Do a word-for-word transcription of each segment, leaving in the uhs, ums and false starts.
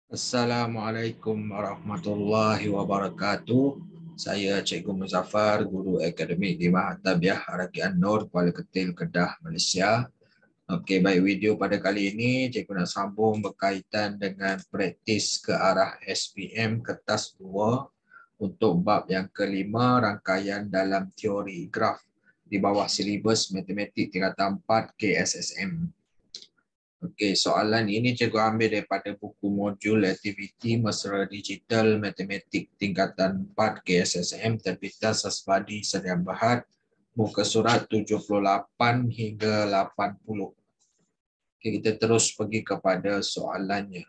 Assalamualaikum warahmatullahi wabarakatuh. Saya Cikgu Muzaffar, Guru Akademik di Mahatabiah Haraki An-Nur, Kuala Ketil, Kedah, Malaysia. Okey, baik, video pada kali ini Cikgu nak sambung berkaitan dengan praktis ke arah S P M kertas dua untuk bab yang kelima, rangkaian dalam teori graf di bawah silibus Matematik Tingkatan empat K S S M. Okey, soalan ini cikgu ambil daripada buku modul aktiviti mesra digital matematik tingkatan empat K S S M terbitan Sasbadi Sedia Berhad, muka surat tujuh puluh lapan hingga lapan puluh. Okey, kita terus pergi kepada soalannya.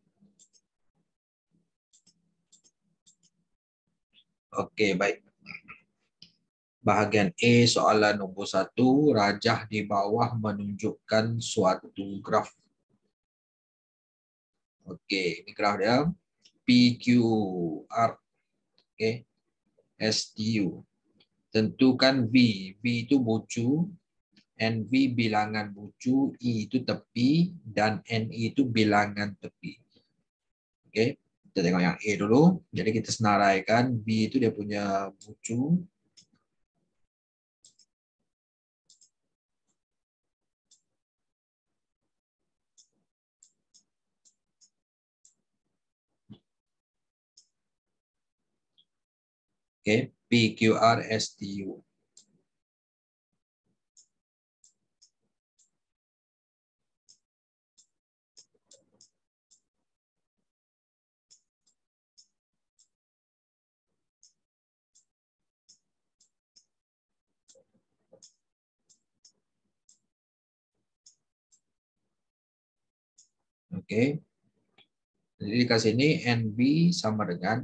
Okey, baik. Bahagian A, soalan nombor satu, rajah di bawah menunjukkan suatu graf. Okey, ini graf dia. P Q R. Okey. S T U. Tentukan V. V itu bucu, N V bilangan bucu, E itu tepi, dan N E itu bilangan tepi. Okey, kita tengok yang A dulu. Jadi kita senaraikan V itu dia punya bucu. Okey, P Q R S T U. Okey. Jadi di sini N B sama dengan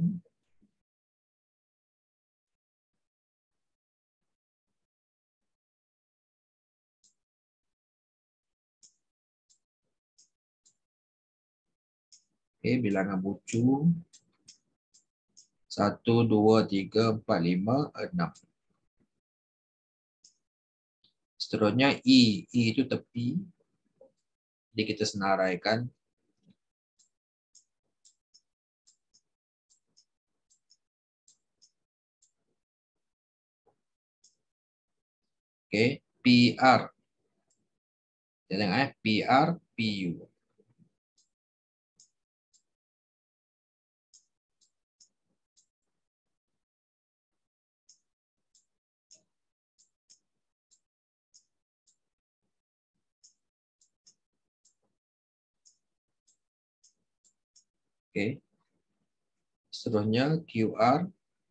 okay, bilangan bucu satu, dua, tiga, empat, lima, enam. Seterusnya E. E itu tepi. Jadi kita senaraikan okay, P R. Kita tengok eh, P R, P U. Okay. Seterusnya Q R.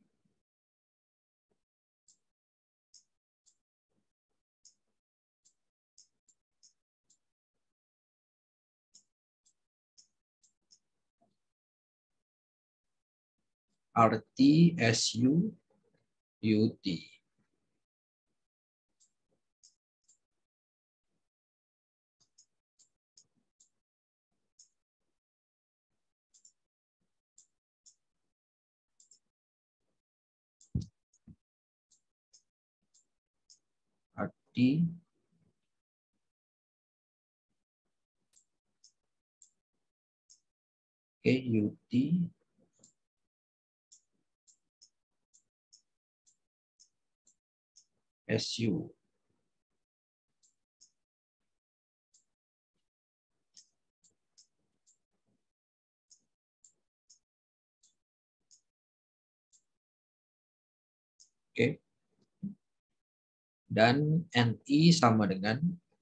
R T, S U, U T. R T, okay, U T, S U. Okay. Dan N I sama dengan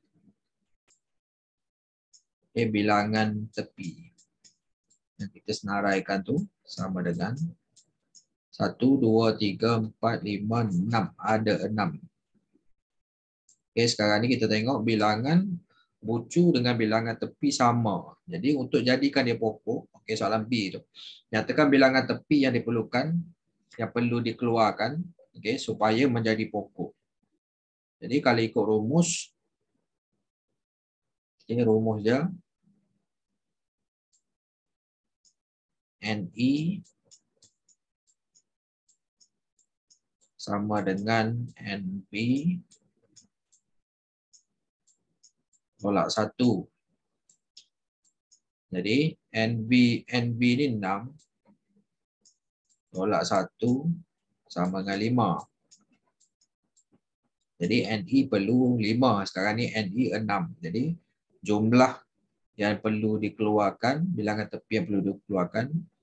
okay, bilangan tepi. Yang kita senaraikan tu sama dengan satu, dua, tiga, empat, lima, enam. Ada enam. Okay, sekarang ni kita tengok bilangan bucu dengan bilangan tepi sama. Jadi untuk jadikan dia pokok, okay, soalan B tu. Nyatakan bilangan tepi yang diperlukan, yang perlu dikeluarkan, okay, supaya menjadi pokok. Jadi kalau ikut rumus, ini rumus dia. N I sama dengan N P tolak satu. Jadi N B, N B ni enam. Tolak satu sama dengan lima. Jadi N E perlu lima. Sekarang ni N E enam. Jadi jumlah yang perlu dikeluarkan, bilangan tepi yang perlu dikeluarkan,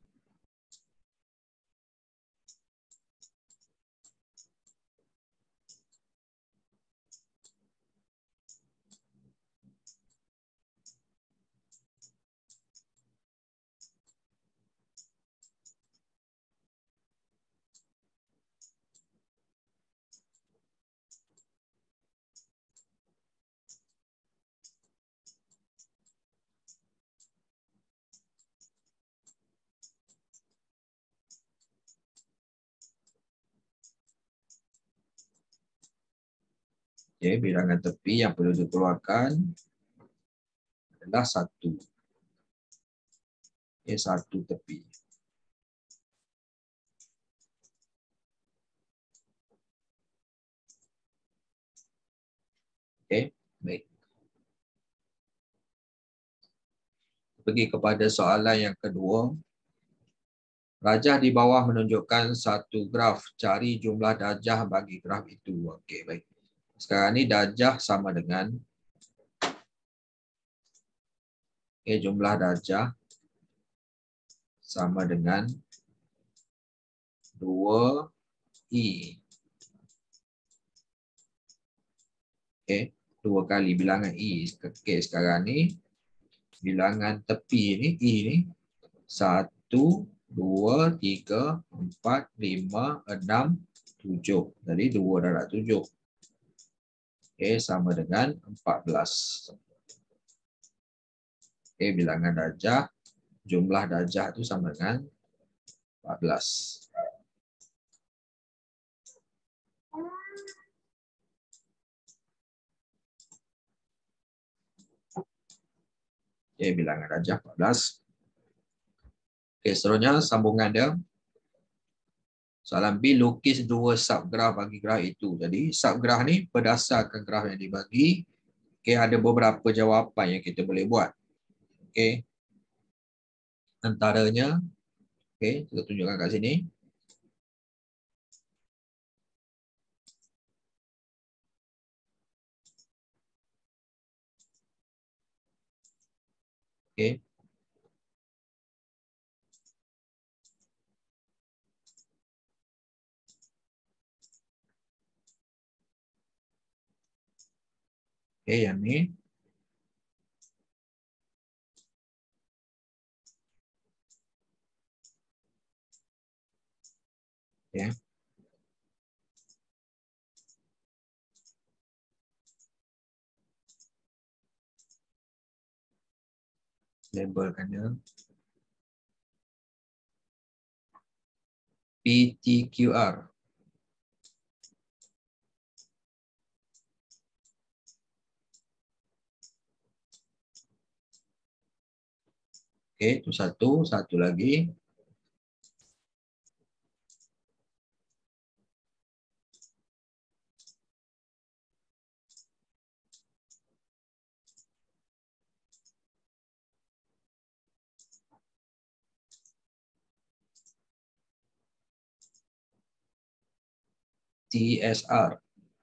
okay, bilangan tepi yang perlu dikeluarkan adalah satu. Okay, satu tepi. Okay, baik. Pergi kepada soalan yang kedua. Rajah di bawah menunjukkan satu graf. Cari jumlah darjah bagi graf itu. Okey, baik. Sekarang ni darjah sama dengan okay, jumlah darjah sama dengan dua I. Okey, dua kali bilangan I. Okey, sekarang ni bilangan tepi ni I ni satu, dua, tiga, empat, lima, enam, tujuh. Jadi dua darab tujuh. Okey, sama dengan empat belas. Okey, bilangan darjah, jumlah darjah itu sama dengan empat belas. Okey, bilangan darjah empat belas. Okey, seterusnya sambungan dia. Soalan B, lukis dua subgraf bagi graf itu. Jadi subgraf ni berdasarkan graf yang dibagi. Okey, ada beberapa jawapan yang kita boleh buat. Okey. Antaranya, okey, kita tunjukkan kat sini. Okey. Okey, yang ni. Okey. Labelkan dia. P T Q R. Okey, itu satu. Satu lagi. T S R.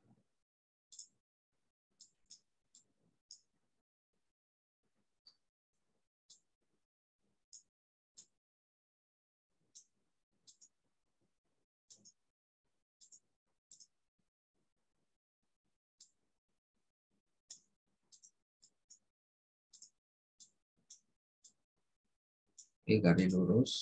Okey, garis lurus.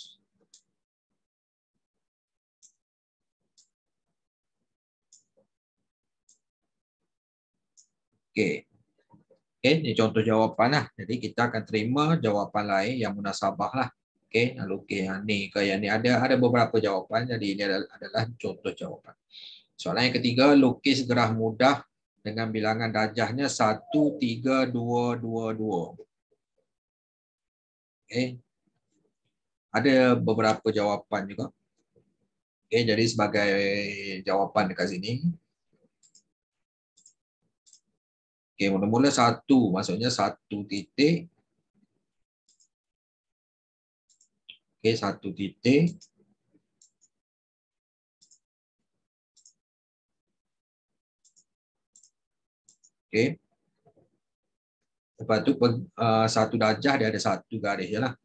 Okey. Okey, ini contoh jawapan lah. Jadi kita akan terima jawapan lain yang munasabah lah. Okey, nak lukis yang ni ke yang ni. Ada ada beberapa jawapan. Jadi ini adalah, adalah contoh jawapan. Soalan yang ketiga, lukis graf mudah dengan bilangan darjahnya satu, tiga, dua, dua, dua. Okey. Ada beberapa jawapan juga. Okey, jadi sebagai jawapan dekat sini. Okey, mula-mula satu, maksudnya satu titik Okey, satu titik. Okey. Lepas tu uh, satu darjah dia ada satu garis je lah.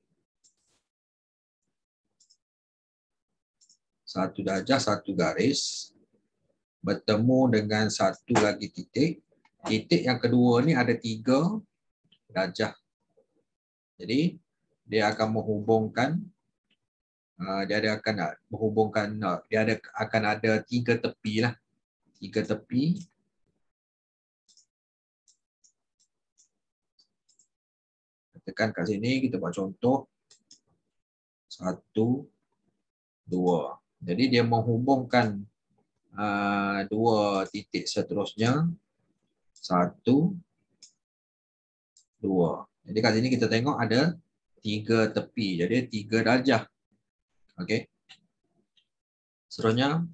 Satu darjah, satu garis. Bertemu dengan satu lagi titik. Titik yang kedua ni ada tiga darjah. Jadi dia akan menghubungkan, uh, dia ada akan menghubungkan, uh, dia ada akan ada tiga tepi lah. Tiga tepi. Tekan kat sini, kita buat contoh. Satu, dua. Jadi dia menghubungkan uh, dua titik seterusnya. Satu, dua. Jadi kat sini kita tengok ada tiga tepi. Jadi tiga darjah. Okey. Seterusnya,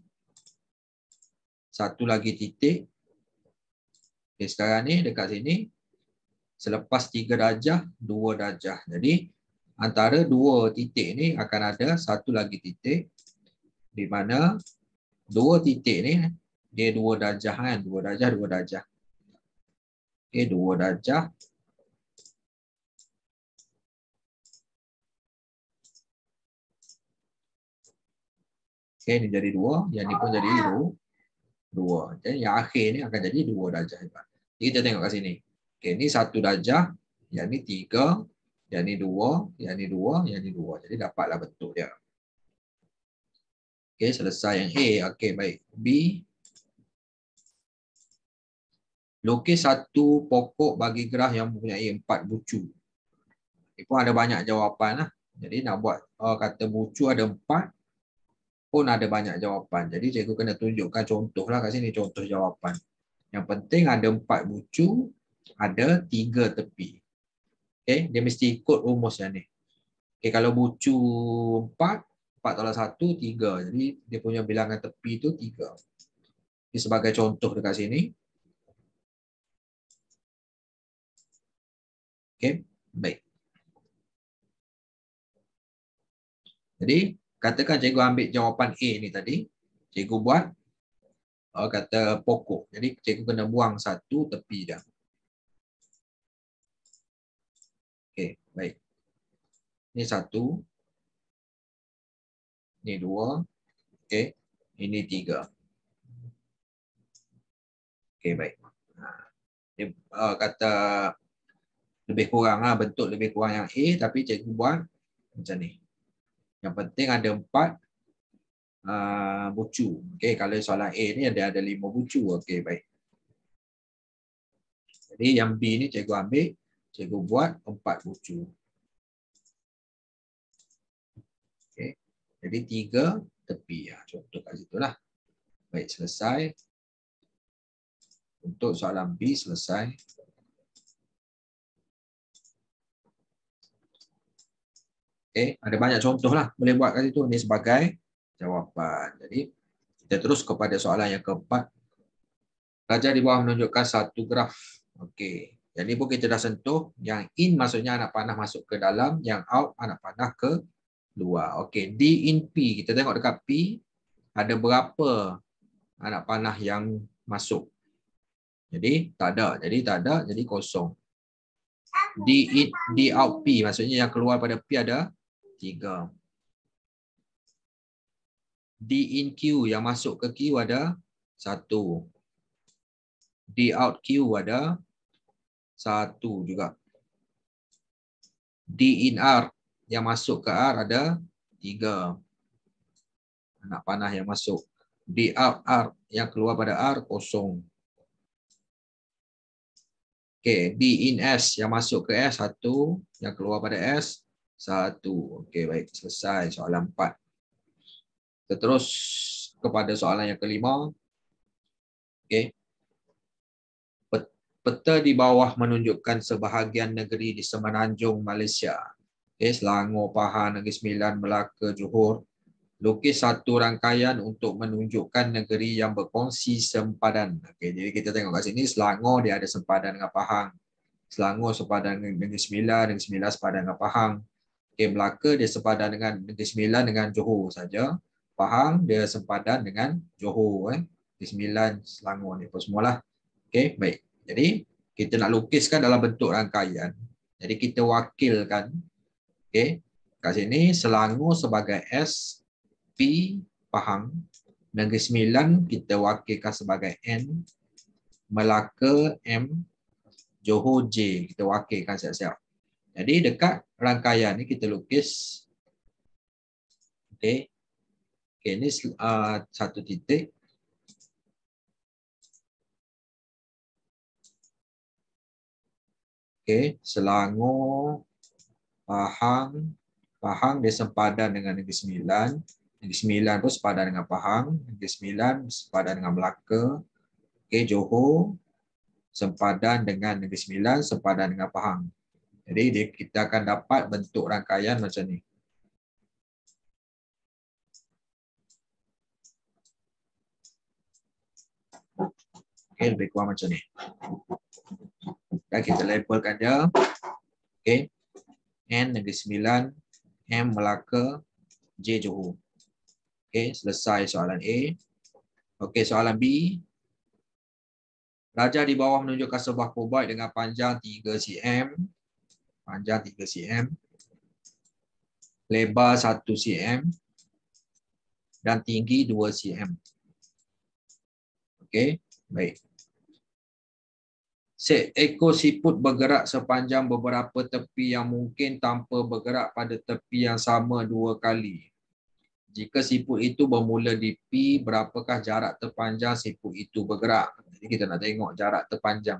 satu lagi titik. Okay, sekarang ni dekat sini, selepas tiga darjah, dua darjah. Jadi antara dua titik ni akan ada satu lagi titik di mana dua titik ni dia dua darjah kan, dua darjah, dua darjah. Okey, dua darjah. Okey, ni jadi dua, yang ni pun jadi dua. Dua. Jadi yang akhir ni akan jadi dua darjah. Jadi kita tengok kat sini. Okey, ni satu darjah, yang ni tiga, yang ni dua, yang ni dua, yang ni dua. Jadi dapatlah bentuk dia. Okey, selesai yang A. Okey, baik. B. Lukis satu pokok bagi gerah yang mempunyai empat bucu. Ini pun ada banyak jawapan lah. Jadi nak buat uh, kata bucu ada empat pun ada banyak jawapan. Jadi cikgu kena tunjukkan contoh lah kat sini, contoh jawapan. Yang penting ada empat bucu, ada tiga tepi. Okey, dia mesti ikut rumus yang ni. Okey, kalau bucu empat, empat tolak satu, tiga. Jadi dia punya bilangan tepi tu tiga. Ini sebagai contoh dekat sini. Okey, baik. Jadi, katakan cikgu ambil jawapan A ni tadi. Cikgu buat oh, kata pokok. Jadi, cikgu kena buang satu tepi dah. Okey, baik. Ini satu. Ini dua. Okey, ini tiga. Okey, baik. Dia uh, kata lebih kurang lah, bentuk lebih kurang yang A, tapi cikgu buat macam ni. Yang penting ada empat uh, bucu. Okey, kalau soalan A ni ada ada lima bucu. Okey, baik. Jadi yang B ni cikgu ambil, cikgu buat empat bucu. Okey. Jadi tiga tepi. Ya, contoh kat situ lah. Baik, selesai. Untuk soalan B selesai. Okey, ada banyak contoh lah. Boleh buat kat situ. Ini sebagai jawapan. Jadi kita terus kepada soalan yang keempat. Pelajar di bawah menunjukkan satu graf. Okey. Yang ni pun kita dah sentuh. Yang in maksudnya anak panah masuk ke dalam. Yang out anak panah ke luar. Okey. D in P. Kita tengok dekat P. Ada berapa anak panah yang masuk. Jadi tak ada. Jadi tak ada. Jadi kosong. D in D out P. Maksudnya yang keluar pada P ada tiga. D in Q. Yang masuk ke Q ada satu. D out Q ada satu juga. D in R yang masuk ke R ada tiga anak panah yang masuk. D out R yang keluar pada R kosong. Okey, D in S yang masuk ke S satu, yang keluar pada S satu. Okey, baik, selesai soalan empat. Kita terus kepada soalan yang kelima. Okey. Peta di bawah menunjukkan sebahagian negeri di Semenanjung Malaysia. Okay, Selangor, Pahang, Negeri Sembilan, Melaka, Johor. Lukis satu rangkaian untuk menunjukkan negeri yang berkongsi sempadan. Okay, jadi kita tengok kat sini, Selangor dia ada sempadan dengan Pahang. Selangor sempadan dengan Negeri Sembilan, Negeri Sembilan sempadan dengan Pahang. Okay, Melaka dia sepadan dengan Negeri Sembilan dengan Johor saja. Pahang dia sepadan dengan Johor, eh. Negeri Sembilan, Selangor ni apa semualah. Okay, baik. Jadi kita nak lukiskan dalam bentuk rangkaian. Jadi kita wakilkan, okay, kat sini Selangor sebagai S, P, Pahang. Negeri Sembilan kita wakilkan sebagai N, Melaka M, Johor J, kita wakilkan siap-siap. Jadi dekat rangkaian ni kita lukis, okey. Okey, ini uh, satu titik. Okey, Selangor, Pahang, Pahang dia sepadan dengan Negeri Sembilan. Negeri Sembilan pun sepadan dengan Pahang, Negeri Sembilan sepadan dengan Melaka. Okey, Johor sepadan dengan Negeri Sembilan, sepadan dengan Pahang. Jadi dia, kita akan dapat bentuk rangkaian macam ni. Okey, lebih kurang macam ni. Dan kita labelkan dia. Okey. N Negeri Sembilan, M Melaka, J Johor. Okey, selesai soalan A. Okey, soalan B. Raja di bawah menunjukkan sebuah kuboid dengan panjang tiga sentimeter, panjang tiga sentimeter, lebar satu sentimeter dan tinggi dua sentimeter. Okey, baik. Seekor siput bergerak sepanjang beberapa tepi yang mungkin tanpa bergerak pada tepi yang sama dua kali. Jika siput itu bermula di P, berapakah jarak terpanjang siput itu bergerak? Jadi kita nak tengok jarak terpanjang.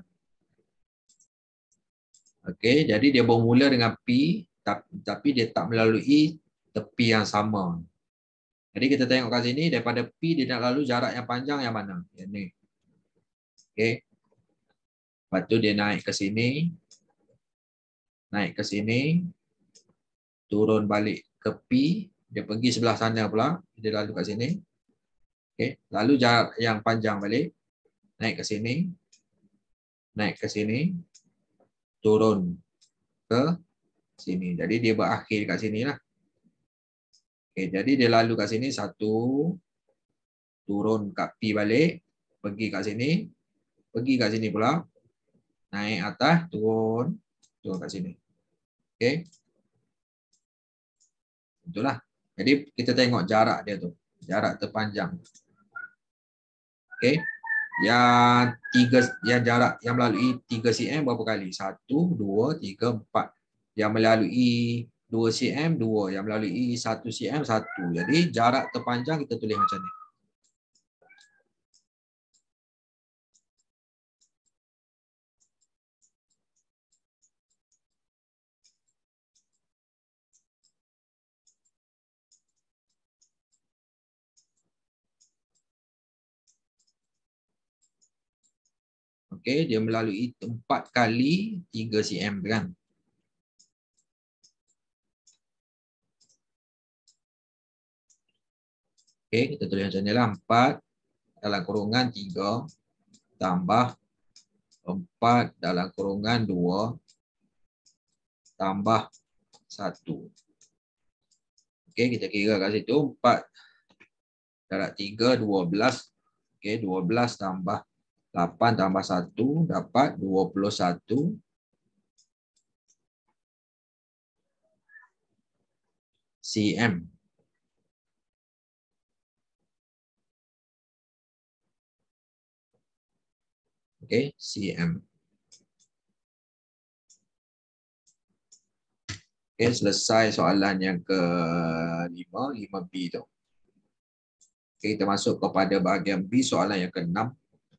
Okey, jadi dia bermula dengan P, tapi dia tak melalui tepi yang sama. Jadi kita tengok kat sini, daripada P dia nak lalu jarak yang panjang yang mana? Yang ni. Okey. Lepas tu dia naik ke sini. Naik ke sini. Turun balik ke P. Dia pergi sebelah sana pula. Dia lalu kat sini. Okay. Lalu jarak yang panjang balik. Naik ke sini. Naik ke sini. Turun ke sini. Jadi dia berakhir kat sini lah. Okay. Jadi dia lalu kat sini. Satu. Turun kat P balik. Pergi kat sini. Pergi kat sini pula. Naik atas. Turun. Turun kat sini. Okay. Itulah. Jadi kita tengok jarak dia tu. Jarak terpanjang. Okey. Yang tiga yang jarak yang melalui tiga sentimeter berapa kali? Satu, dua, tiga, empat. Yang melalui dua sentimeter, dua. Yang melalui satu sentimeter, satu. Jadi jarak terpanjang kita tulis macam ni. Okey, dia melalui empat kali tiga sentimeter kan. Okey, kita tulis macam ni lah. empat dalam kurungan tiga tambah empat dalam kurungan dua tambah satu. Okey, kita kira kat situ. empat darab tiga, dua belas. Okey, dua belas tambah lapan tambah satu dapat dua puluh satu sentimeter. Okey, sentimeter. Okey, selesai soalan yang ke lima, lima B tu. Okey, kita masuk kepada bahagian B, soalan yang ke enam.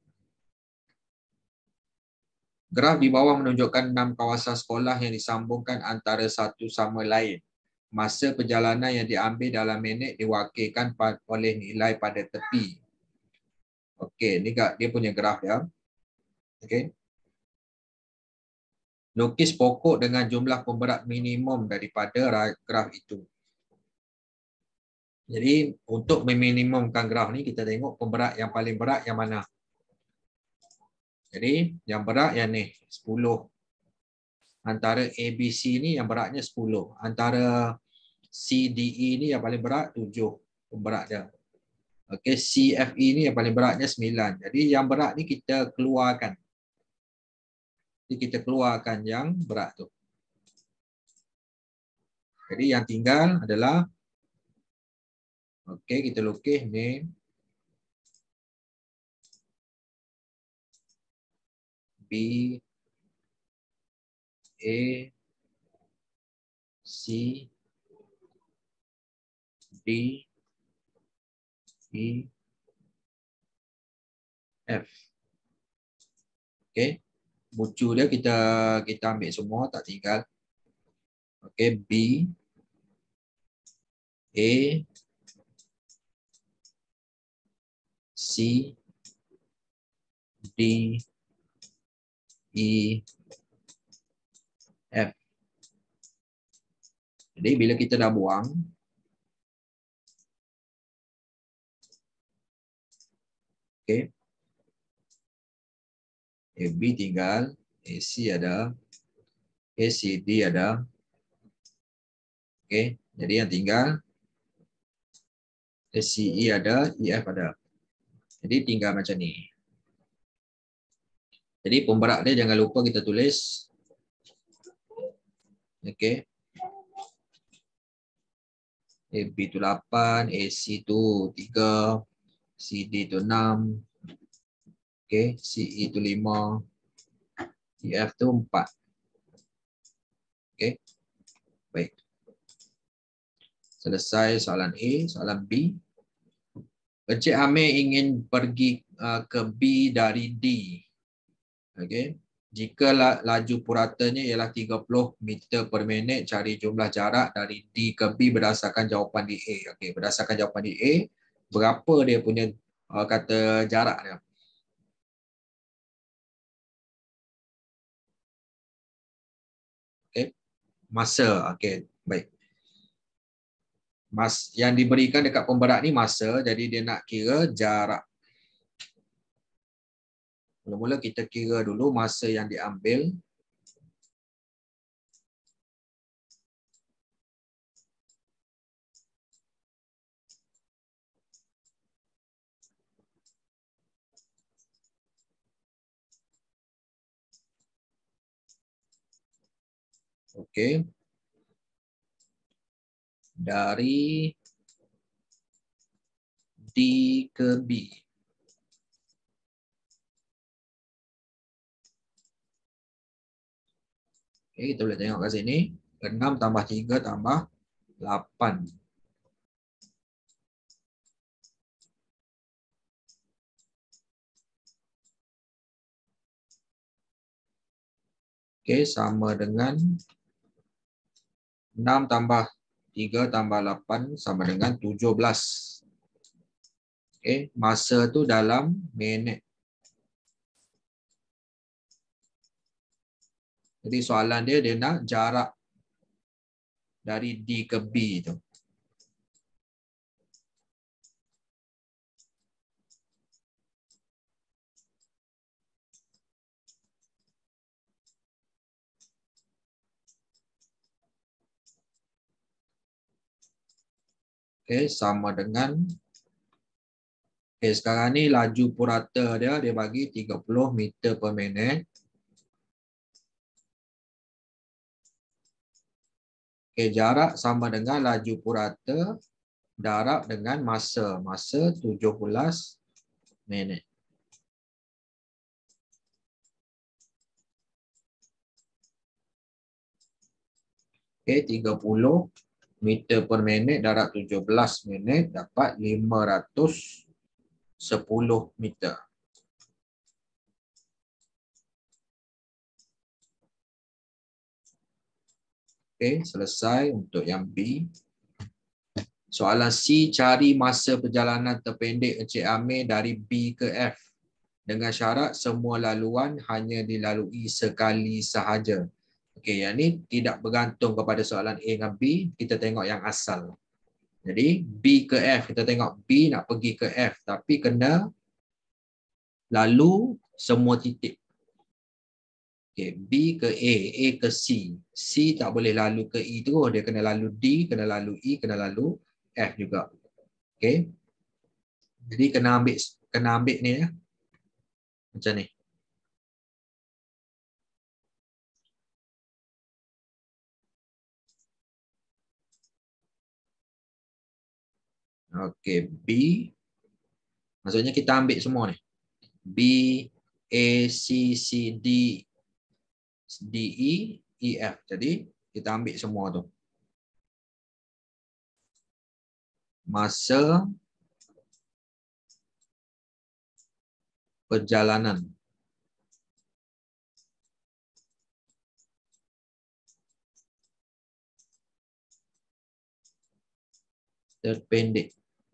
Graf di bawah menunjukkan enam kawasan sekolah yang disambungkan antara satu sama lain. Masa perjalanan yang diambil dalam minit diwakilkan oleh nilai pada tepi. Okey, ni dia punya graf dia. Okey. Lukis pokok dengan jumlah pemberat minimum daripada graf itu. Jadi untuk meminimumkan graf ni kita tengok pemberat yang paling berat yang mana. Jadi yang berat yang ni sepuluh. Antara A B C ni yang beratnya sepuluh. Antara C D E ni yang paling berat tujuh pemberat dia. Okey, C F E ni yang paling beratnya sembilan. Jadi yang berat ni kita keluarkan. Jadi kita keluarkan yang berat tu. Jadi yang tinggal adalah, okey, kita lukis name, B, A, C, D, E, F. Okey, bucu dia kita kita ambil semua, tak tinggal. Okey, B, A, C, D, E, F. Jadi bila kita dah buang, okey, A B tinggal, A C ada, A C D ada. Okey, jadi yang tinggal A C E ada, E F ada. Jadi tinggal macam ni. Jadi pemberat dia jangan lupa kita tulis. Okey. A B tu lapan, A C tu tiga, C D tu enam. Okey, C E tu lima, E F tu empat. Okey. Baik. Selesai soalan A, soalan B. Encik Amir ingin pergi uh, ke B dari D. Okey. Jika laju puratanya ialah tiga puluh meter per minit, cari jumlah jarak dari D ke B berdasarkan jawapan di A. Okey, berdasarkan jawapan di A, berapa dia punya uh, kata jarak dia? Okey. Masa. Okey, baik. Mas yang diberikan dekat pemberat ni masa, jadi dia nak kira jarak. Mula-mula kita kira dulu masa yang diambil. Okey. Dari D ke B. Okey, kita boleh tengok kat sini. enam tambah tiga tambah lapan. Okey, sama dengan enam tambah tiga tambah lapan sama dengan tujuh belas. Okey, masa tu dalam minit. Jadi soalan dia, dia nak jarak dari D ke B tu. Okey, sama dengan, okey, sekarang ni laju purata dia, dia bagi tiga puluh meter per minit. Okey, jarak sama dengan laju purata darab dengan masa. Masa tujuh belas minit. Okey, tiga puluh meter per minit darab tujuh belas minit dapat lima ratus sepuluh meter. Okey, selesai untuk yang B. Soalan C, cari masa perjalanan terpendek Encik Amir dari B ke F dengan syarat semua laluan hanya dilalui sekali sahaja. Okey, yang ni tidak bergantung kepada soalan A dengan B, kita tengok yang asal. Jadi B ke F, kita tengok B nak pergi ke F tapi kena lalu semua titik. Okay, B ke A, A ke C. C tak boleh lalu ke E terus. Dia kena lalu D, kena lalu E, kena lalu F juga. Okay. Jadi kena ambil kena ambil ni ya. Macam ni. Okay, B. Maksudnya kita ambil semua ni. B, A, C, C, D, D, E, E, F. Jadi kita ambil semua tu. Masa perjalanan. Terpendek.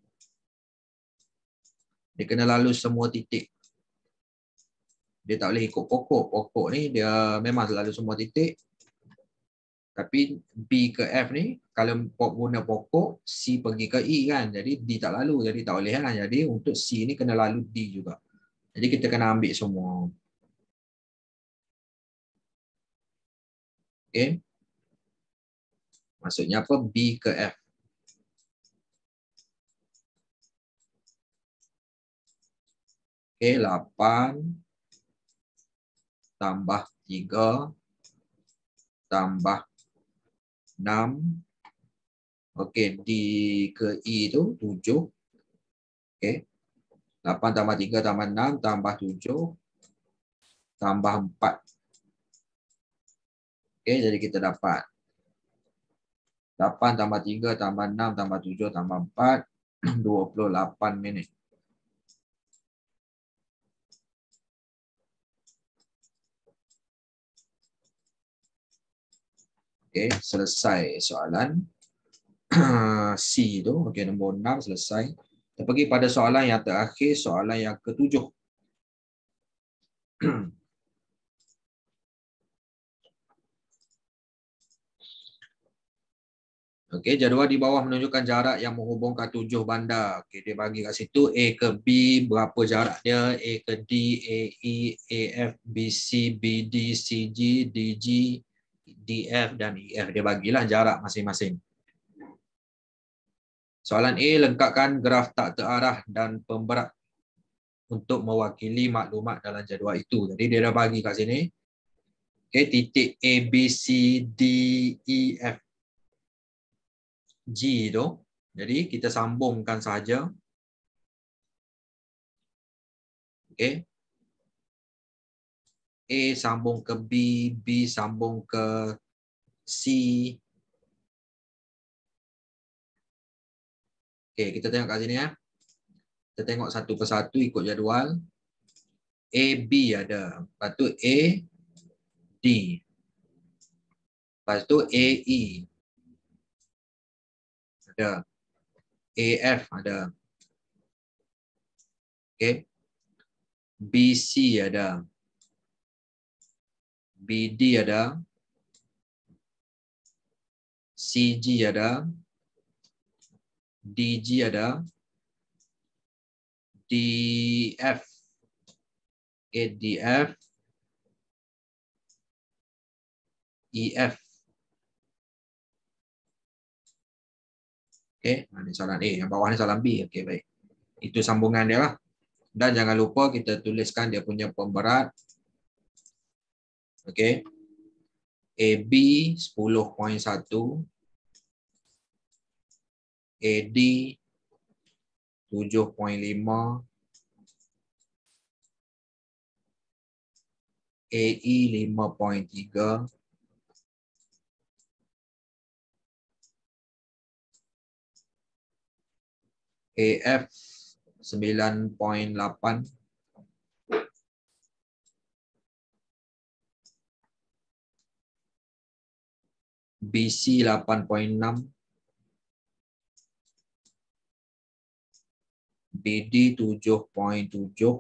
Dia kena lalu semua titik. Dia tak boleh ikut pokok. Pokok ni dia memang selalu semua titik. Tapi B ke F ni, kalau guna pokok, C pergi ke E kan. Jadi D tak lalu. Jadi tak boleh kan. Jadi untuk C ni kena lalu D juga. Jadi kita kena ambil semua. Okay. Maksudnya apa? B ke F. Okay, lapan tambah tiga tambah enam. Okey, D ke E tu tujuh. Okey. lapan tambah tiga tambah enam tambah tujuh tambah empat. Okey, jadi kita dapat lapan tambah tiga tambah enam tambah tujuh tambah empat, dua puluh lapan minit. Okey, selesai soalan C tu. Okey, nombor enam selesai. Kita pergi pada soalan yang terakhir, soalan yang ketujuh. Okey, jadual di bawah menunjukkan jarak yang menghubungkan tujuh bandar. Okey, dia bagi kat situ A ke B, berapa jarak dia, A ke D, A E, A F, B C, B D, C G, D G, D F dan E F. Dia bagilah jarak masing-masing. Soalan A, lengkapkan graf tak terarah dan pemberat untuk mewakili maklumat dalam jadual itu. Jadi dia dah bagi kat sini. Okey, titik A, B, C, D, E, F, G tu. Jadi kita sambungkan saja. Okey. A sambung ke B, B sambung ke C. Okey, kita tengok kat sini ya. Kita tengok satu persatu ikut jadual. A, B ada. Lepas tu A, D. Lepas tu A, E. Ada. A, F ada. Okey. B, C ada. B, D ada. C, G ada. D, G ada. D, F. Okay, D, F. E, F. Okey, ini soalan A. Yang bawah ni soalan B. Okey, baik. Itu sambungan dia lah. Dan jangan lupa kita tuliskan dia punya pemberat. Okey. A B sepuluh koma satu. A D tujuh koma lima. A E lima koma tiga. A F sembilan koma lapan. B C lapan koma enam. B D tujuh koma tujuh.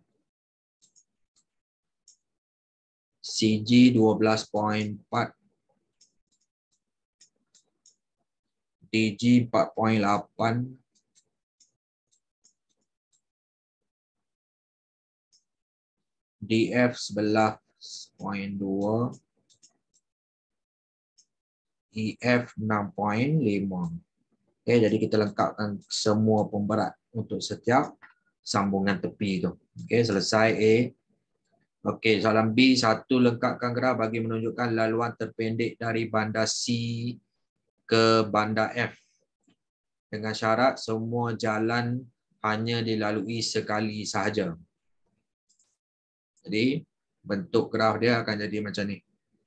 C G dua belas koma empat. D G empat koma lapan. D F sebelas koma dua, E F enam koma lima. Okay, jadi kita lengkapkan semua pemberat untuk setiap sambungan tepi itu. Okay, selesai A. Okey, soalan B, satu lengkapkan graf bagi menunjukkan laluan terpendek dari bandar C ke bandar F. Dengan syarat semua jalan hanya dilalui sekali sahaja. Jadi, bentuk graf dia akan jadi macam ni.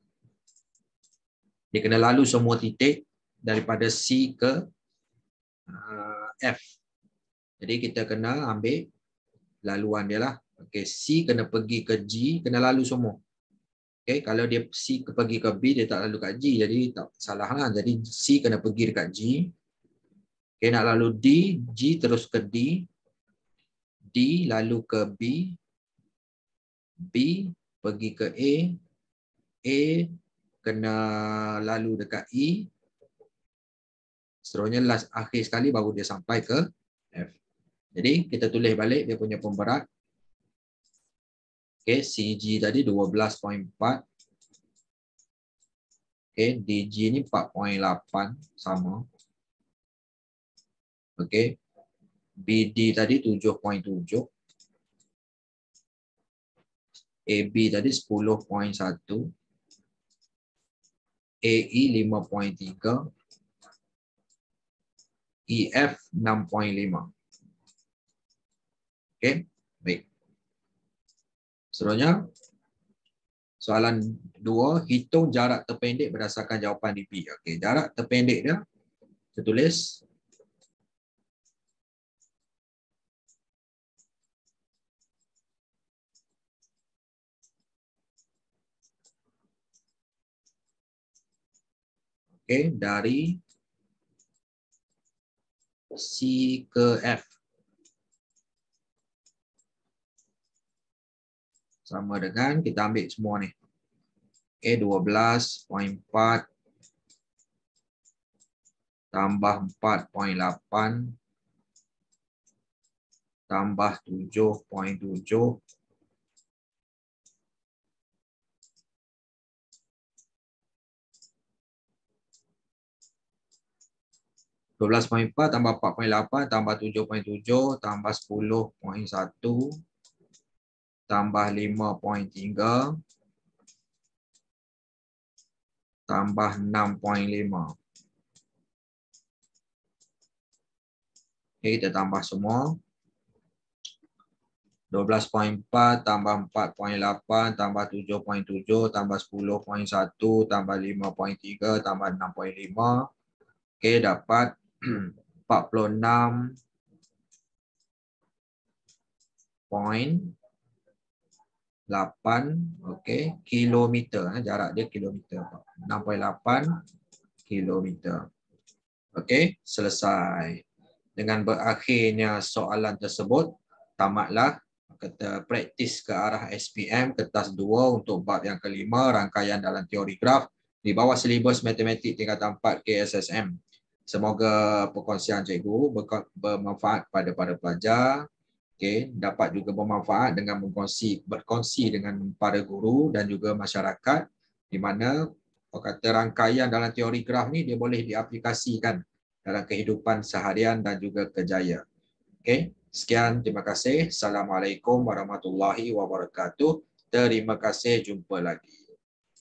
Dia kena lalu semua titik daripada C ke uh, F. Jadi, kita kena ambil laluan dia lah. Okey, C kena pergi ke G, kena lalu semua. Okay, kalau dia C ke pergi ke B, dia tak lalu kat G, jadi tak salah lah. Jadi C kena pergi dekat G. Okay, nak lalu D, G terus ke D. D lalu ke B. B pergi ke A. A kena lalu dekat E. Seterusnya last akhir sekali baru dia sampai ke F. Jadi kita tulis balik dia punya pemberat. Okay, C G tadi dua belas koma empat. Okay, D G ni empat koma lapan sama. Okay, B D tadi tujuh koma tujuh. A B tadi sepuluh koma satu. A E lima koma tiga. E F enam koma lima. Okay, baik. Seterusnya, soalan dua, hitung jarak terpendek berdasarkan jawapan D P. Okay, jarak terpendek dia, saya tulis. Okay, dari C ke F. Sama dengan, kita ambil semua ni. Okay, dua belas koma empat tambah empat koma lapan tambah tujuh koma tujuh dua belas koma empat tambah empat koma lapan tambah tujuh koma tujuh tambah sepuluh koma satu tambah lima koma tiga tambah enam koma lima. Okay, kita tambah semua. dua belas koma empat tambah empat koma lapan tambah tujuh koma tujuh tambah sepuluh koma satu tambah lima koma tiga tambah enam koma lima. Okey, dapat empat puluh enam koma lapan okey kilometer, jarak dia kilometer. enam koma lapan kilometer. Okey, selesai. Dengan berakhirnya soalan tersebut, tamatlah kita praktis ke arah S P M kertas dua untuk bab yang kelima, rangkaian dalam teori graf di bawah silibus matematik tingkatan empat K S S M. Semoga perkongsian cikgu bermanfaat pada para pelajar. Okay, dapat juga bermanfaat dengan berkongsi, berkongsi dengan para guru dan juga masyarakat, di mana kata rangkaian dalam teori graf ni dia boleh diaplikasikan dalam kehidupan seharian dan juga kerjaya. Okey, sekian, terima kasih. Assalamualaikum warahmatullahi wabarakatuh. Terima kasih, jumpa lagi.